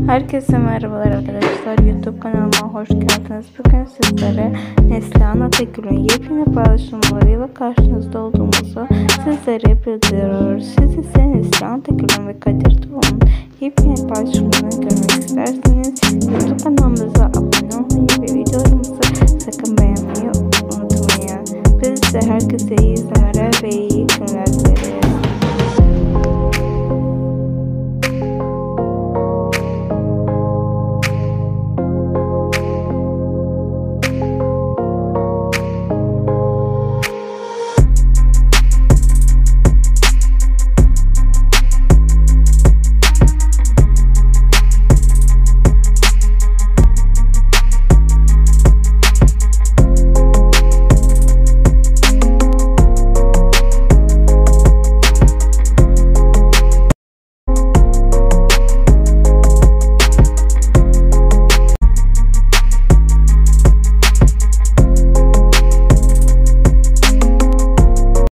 Herkese merhabalar arkadaşlar, YouTube kanalıma hoş geldiniz. Bugün sizlere Neslihan Atagül'ün yepyeni paylaşımlarıyla karşınızda olduğumuzu sizlere bildiriyoruz. Siz ise Neslihan Atagül'ün ve Kadir Doğulu'nun yepyeni paylaşımlarını görmek isterseniz